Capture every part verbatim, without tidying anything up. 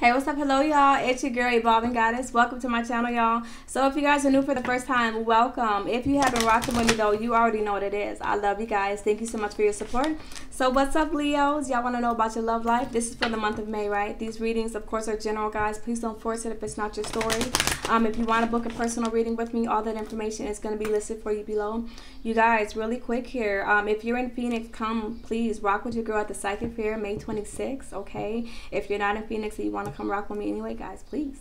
Hey, what's up? Hello, y'all. It's your girl, Evolving Goddess. Welcome to my channel, y'all. So if you guys are new for the first time, welcome. If you have been rocking with me, though, you already know what it is. I love you guys. Thank you so much for your support. So what's up, Leos? Y'all want to know about your love life? This is for the month of May, right? These readings, of course, are general, guys. Please don't force it if it's not your story. Um, if you want to book a personal reading with me, all that information is going to be listed for you below. You guys, really quick here. Um, if you're in Phoenix, come, please, rock with your girl at the Psychic Fair, May twenty-sixth, okay? If you're not in Phoenix and you want to come rock with me anyway, guys, please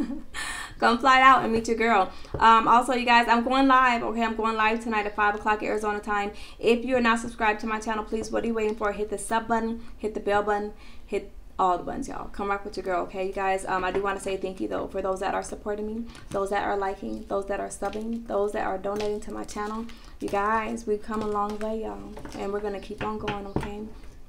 come fly out and meet your girl. Um, also, you guys, I'm going live, okay? I'm going live tonight at five o'clock Arizona time. If you're not subscribed to my channel, please, what are you waiting for? Hit the sub button, hit the bell button, hit all the buttons, y'all. Come rock with your girl, okay, you guys? Um, I do want to say thank you, though, for those that are supporting me, those that are liking, those that are subbing, those that are donating to my channel. You guys, we've come a long way, y'all, and we're going to keep on going, okay?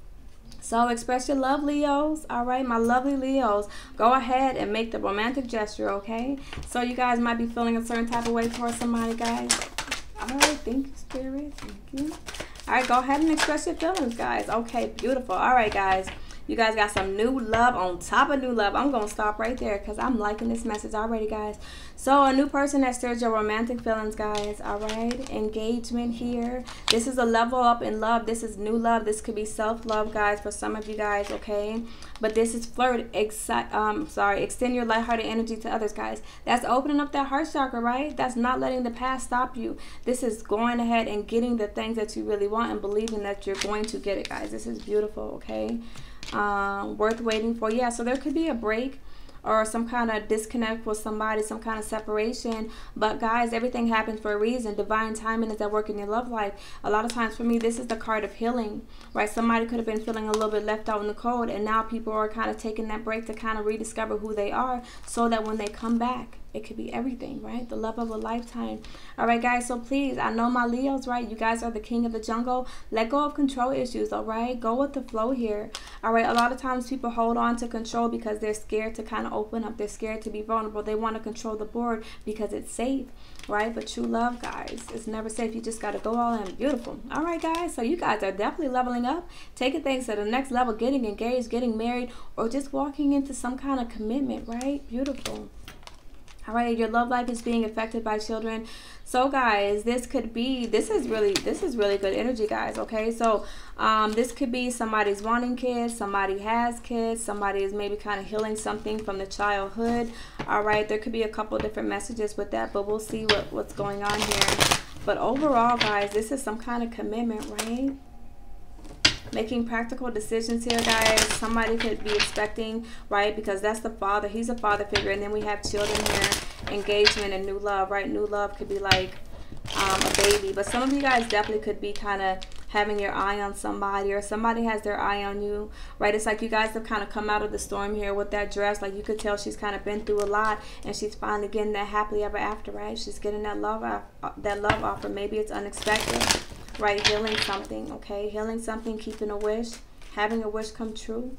So express your love, Leos. All right, my lovely Leos, go ahead and make the romantic gesture, okay? So you guys might be feeling a certain type of way towards somebody, guys. All right, thank you, Spirit. Thank you. All right, go ahead and express your feelings, guys. Okay, beautiful. All right, guys. You guys got some new love on top of new love. I'm going to stop right there because I'm liking this message already, guys. So a new person that stirs your romantic feelings, guys. All right. Engagement here. This is a level up in love. This is new love. This could be self-love, guys, for some of you guys, okay? But this is flirt. Exci um, sorry. Extend your lighthearted energy to others, guys. That's opening up that heart chakra, right? That's not letting the past stop you. This is going ahead and getting the things that you really want and believing that you're going to get it, guys. This is beautiful, okay? Um, worth waiting for. Yeah, so there could be a break or some kind of disconnect with somebody, some kind of separation. But guys, everything happens for a reason. Divine timing is at work in your love life. A lot of times for me, this is the card of healing, right? Somebody could have been feeling a little bit left out in the cold, and now people are kind of taking that break to kind of rediscover who they are so that when they come back, it could be everything, right? The love of a lifetime. All right, guys, so please, I know my Leos, right? You guys are the king of the jungle. Let go of control issues, all right? Go with the flow here. All right, a lot of times people hold on to control because they're scared to kind of open up. They're scared to be vulnerable. They want to control the board because it's safe, right? But true love, guys, it's never safe. You just got to go all in. Beautiful. All right, guys, so you guys are definitely leveling up, taking things to the next level, getting engaged, getting married, or just walking into some kind of commitment, right? Beautiful. All right, your love life is being affected by children. So guys, this could be, this is really, this is really good energy, guys, okay? So um, this could be somebody's wanting kids, somebody has kids, somebody is maybe kind of healing something from the childhood. All right, there could be a couple different messages with that, but we'll see what, what's going on here. But overall, guys, this is some kind of commitment, right? Making practical decisions here, guys. Somebody could be expecting, right? Because that's the father. He's a father figure. And then we have children here. Engagement and new love, right? New love could be like um, a baby. But some of you guys definitely could be kind of having your eye on somebody, or somebody has their eye on you, right? It's like you guys have kind of come out of the storm here with that dress. Like you could tell she's kind of been through a lot, and she's finally getting that happily ever after, right? She's getting that love, that love offer. Maybe it's unexpected. Right, healing something, okay? Healing something, keeping a wish, having a wish come true.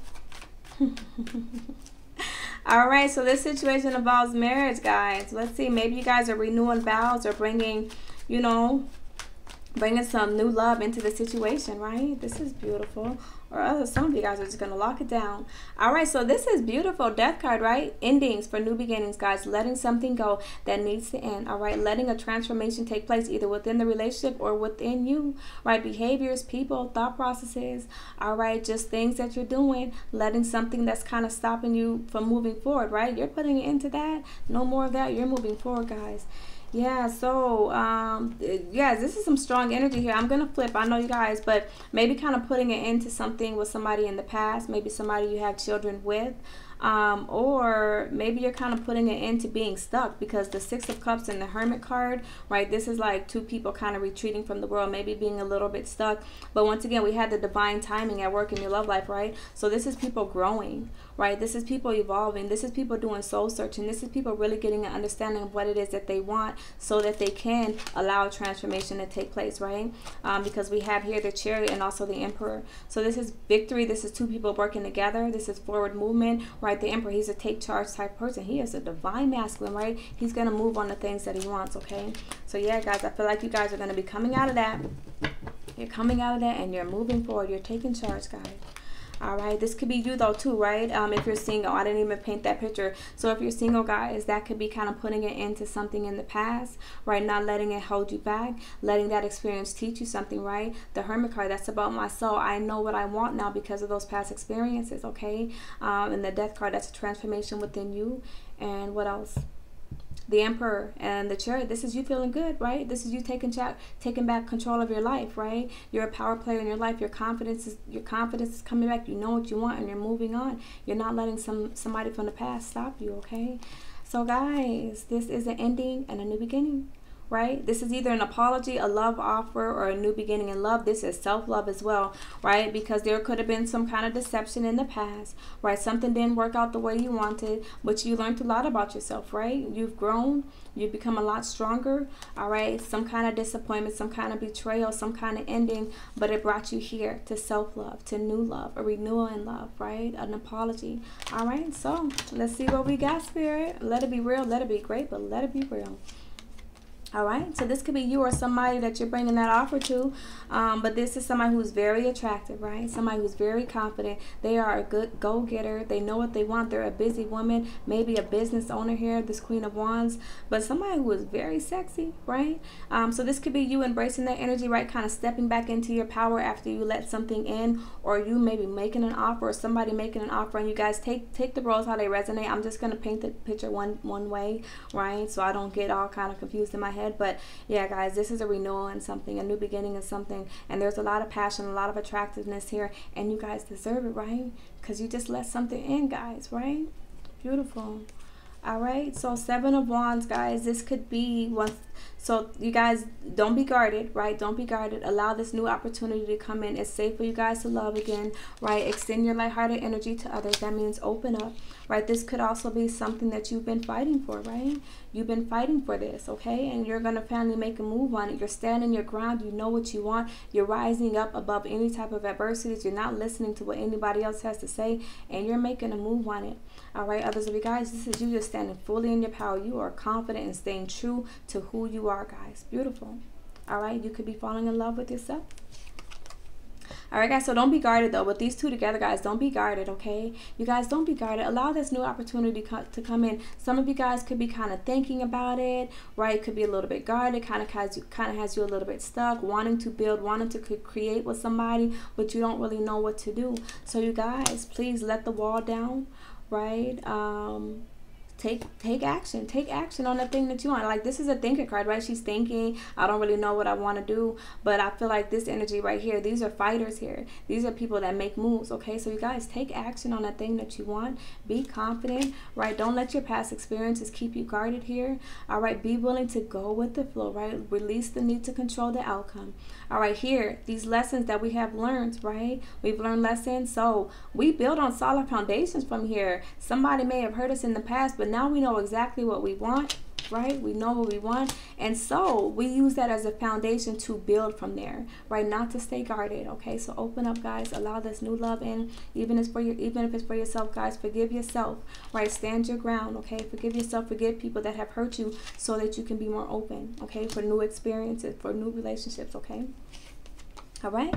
All right, so this situation involves marriage, guys. Let's see, maybe you guys are renewing vows or bringing, you know, bringing some new love into the situation, right? This is beautiful. Or other, some of you guys are just going to lock it down. All right, so this is beautiful. Death card, right? Endings for new beginnings, guys. Letting something go that needs to end, all right? Letting a transformation take place either within the relationship or within you, right? Behaviors, people, thought processes, all right? Just things that you're doing. Letting something that's kind of stopping you from moving forward, right? You're putting it into that. No more of that. You're moving forward, guys. Yeah, so, um, guys, this is some strong energy here. I'm going to flip, I know you guys, but maybe kind of putting it into something with somebody in the past, maybe somebody you have children with, um, or maybe you're kind of putting it into being stuck because the Six of Cups and the Hermit card, right, this is like two people kind of retreating from the world, maybe being a little bit stuck. But once again, we had the divine timing at work in your love life, right? So this is people growing, right? This is people evolving. This is people doing soul searching. This is people really getting an understanding of what it is that they want so that they can allow transformation to take place, right? Um, because we have here the Chariot and also the Emperor. So this is victory. This is two people working together. This is forward movement, right? The Emperor, he's a take charge type person. He is a divine masculine, right? He's going to move on the things that he wants, okay? So yeah, guys, I feel like you guys are going to be coming out of that. You're coming out of that and you're moving forward. You're taking charge, guys. All right, this could be you though too, right? Um, if you're single, I didn't even paint that picture. So if you're single, guys, that could be kind of putting it into something in the past, right? Not letting it hold you back, letting that experience teach you something, right? The Hermit card, that's about my soul. I know what I want now because of those past experiences, okay? Um, and the Death card, that's a transformation within you. And what else? The Emperor and the Chariot. This is you feeling good, right? This is you taking chat, taking back control of your life, right? You're a power player in your life. Your confidence is your confidence is coming back. You know what you want, and you're moving on. You're not letting some somebody from the past stop you, okay? So, guys, this is an ending and a new beginning. Right? This is either an apology, a love offer, or a new beginning in love. This is self-love as well, right? Because there could have been some kind of deception in the past, right? Something didn't work out the way you wanted, but you learned a lot about yourself, right? You've grown, you've become a lot stronger, all right? Some kind of disappointment, some kind of betrayal, some kind of ending, but it brought you here to self-love, to new love, a renewal in love, right? An apology, all right? So let's see what we got, Spirit. Let it be real, let it be great, but let it be real. All right, so this could be you or somebody that you're bringing that offer to, um, but this is somebody who's very attractive, right? Somebody who's very confident. They are a good go-getter. They know what they want. They're a busy woman, maybe a business owner here, this Queen of Wands, but somebody who is very sexy, right? Um, so this could be you embracing that energy, right? Kind of stepping back into your power after you let something in, or you maybe making an offer, or somebody making an offer, and you guys take take the roles how they resonate. I'm just going to paint the picture one, one way, right? So I don't get all kind of confused in my head. But yeah, guys, this is a renewal in something, a new beginning in something, and there's a lot of passion, a lot of attractiveness here, and you guys deserve it, right? Because you just let something in, guys, right? Beautiful. All right, so Seven of Wands, guys, this could be one. So you guys, don't be guarded, right? Don't be guarded. Allow this new opportunity to come in. It's safe for you guys to love again, right? Extend your lighthearted energy to others. That means open up, right? This could also be something that you've been fighting for, right? You've been fighting for this, okay? And you're going to finally make a move on it. You're standing your ground. You know what you want. You're rising up above any type of adversities. You're not listening to what anybody else has to say, and you're making a move on it. All right, others of you guys, this is you just standing fully in your power. You are confident and staying true to who you are, guys. Beautiful. All right, you could be falling in love with yourself. All right, guys, so don't be guarded, though. With these two together, guys, don't be guarded, okay? You guys, don't be guarded. Allow this new opportunity co to come in. Some of you guys could be kind of thinking about it, right? Could be a little bit guarded, kind of has you, kind of has you a little bit stuck, wanting to build, wanting to create with somebody, but you don't really know what to do. So you guys, please let the wall down, right? Um... Take take action. Take action on the thing that you want. Like, this is a thinker card, right? She's thinking, I don't really know what I want to do, but I feel like this energy right here, these are fighters here. These are people that make moves, okay? So you guys, take action on that thing that you want. Be confident, right? Don't let your past experiences keep you guarded here. All right, be willing to go with the flow, right? Release the need to control the outcome. All right, here, these lessons that we have learned, right? We've learned lessons, so we build on solid foundations from here. Somebody may have hurt us in the past, but now we know exactly what we want, right? We know what we want, and so we use that as a foundation to build from there, right? Not to stay guarded, okay? So open up, guys. Allow this new love in, even if it's for your, even if it's for yourself, guys. Forgive yourself, right? Stand your ground, okay? Forgive yourself. Forgive people that have hurt you, so that you can be more open, okay? For new experiences, for new relationships, okay? All right,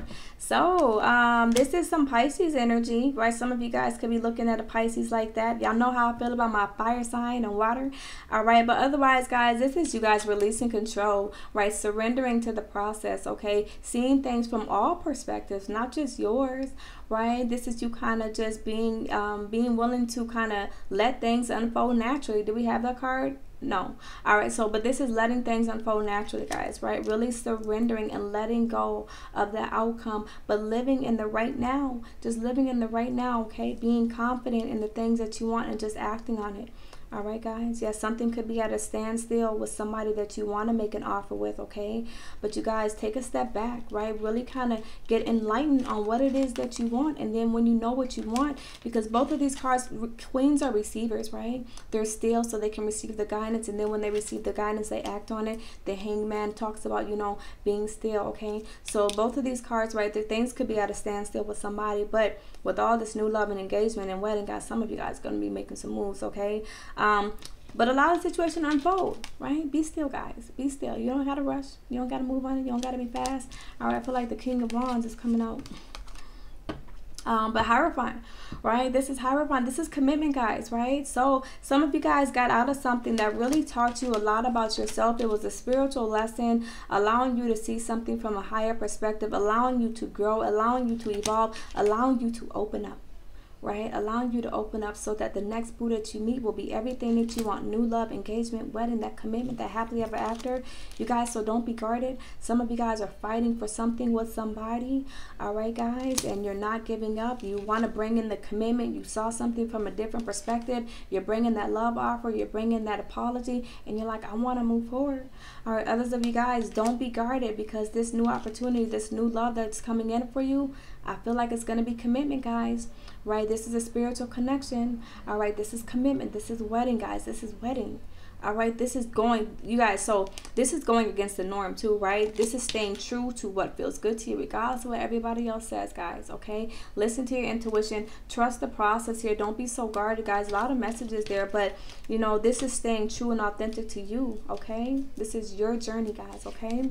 so um, this is some Pisces energy, right? Some of you guys could be looking at a Pisces like that. Y'all know how I feel about my fire sign and water. All right, but otherwise, guys, this is you guys releasing control, right? Surrendering to the process, okay? Seeing things from all perspectives, not just yours, right? This is you kind of just being, um, being willing to kind of let things unfold naturally. Do we have that card? No. All right, so but this is letting things unfold naturally, guys, right? Really surrendering and letting go of the outcome, but living in the right now. Just living in the right now, okay? Being confident in the things that you want and just acting on it. All right, guys. Yes, something could be at a standstill with somebody that you want to make an offer with, okay? But you guys, take a step back, right? Really kind of get enlightened on what it is that you want. And then when you know what you want, because both of these cards, queens are receivers, right? They're still so they can receive the guidance. And then when they receive the guidance, they act on it. The hangman talks about, you know, being still, okay? So both of these cards, right, there, things could be at a standstill with somebody. But with all this new love and engagement and wedding, guys, some of you guys are going to be making some moves, okay? Um, but allow the situation to unfold, right? Be still, guys. Be still. You don't got to rush. You don't got to move on it. You don't got to be fast. All right, I feel like the King of Wands is coming out. Um, but Hierophant, right? This is Hierophant. This is commitment, guys, right? So some of you guys got out of something that really taught you a lot about yourself. It was a spiritual lesson, allowing you to see something from a higher perspective, allowing you to grow, allowing you to evolve, allowing you to open up. Right? Allowing you to open up so that the next boo that you meet will be everything that you want. New love, engagement, wedding, that commitment, that happily ever after. You guys, so don't be guarded. Some of you guys are fighting for something with somebody. All right, guys, and you're not giving up. You want to bring in the commitment. You saw something from a different perspective. You're bringing that love offer. You're bringing that apology, and you're like, I want to move forward. All right, others of you guys, don't be guarded, because this new opportunity, this new love that's coming in for you, I feel like it's going to be commitment, guys. Right? This is a spiritual connection. All right. This is commitment. This is wedding, guys. This is wedding. All right. This is going, you guys. So this is going against the norm too, right? This is staying true to what feels good to you, regardless of what everybody else says, guys. Okay. Listen to your intuition. Trust the process here. Don't be so guarded, guys. A lot of messages there, but you know, this is staying true and authentic to you. Okay. This is your journey, guys. Okay.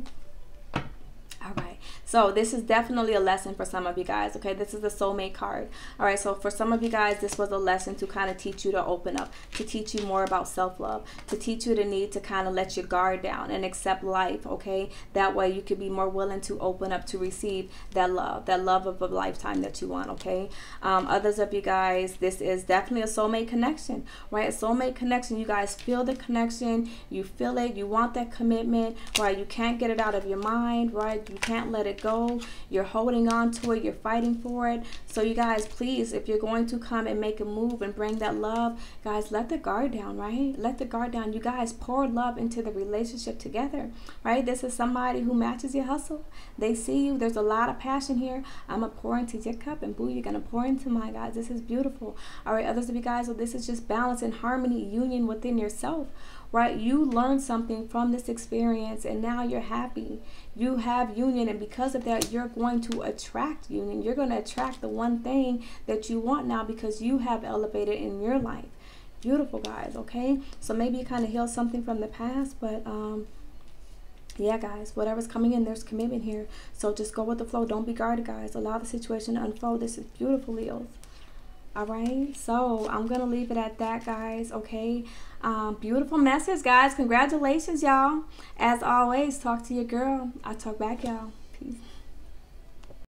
All right, so this is definitely a lesson for some of you guys, okay? This is the soulmate card. All right, so for some of you guys, this was a lesson to kind of teach you to open up, to teach you more about self-love, to teach you the need to kind of let your guard down and accept life, okay? That way you could be more willing to open up to receive that love, that love of a lifetime that you want, okay? Um, others of you guys, this is definitely a soulmate connection, right? A soulmate connection. You guys feel the connection. You feel it. You want that commitment, right? You can't get it out of your mind, right? You can't let it go. You're holding on to it. You're fighting for it. So you guys, please, if you're going to come and make a move and bring that love, guys, let the guard down, right? Let the guard down. You guys pour love into the relationship together, right? This is somebody who matches your hustle. They see you. There's a lot of passion here. I'm going to pour into your cup, and boo, you're going to pour into mine, guys. This is beautiful. All right, others of you guys, well, this is just balance and harmony, union within yourself, right? You learned something from this experience, and now you're happy. You have union, and because of that, you're going to attract union. You're going to attract the one thing that you want now, because you have elevated in your life. Beautiful, guys, okay? So maybe you kind of healed something from the past, but um yeah, guys, whatever's coming in, there's commitment here. So just go with the flow. Don't be guarded, guys. Allow the situation to unfold. This is beautiful, Leos. All right, so I'm gonna leave it at that, guys. Okay, um beautiful message, guys. Congratulations, y'all. As always, talk to your girl. I talk back, y'all. Peace.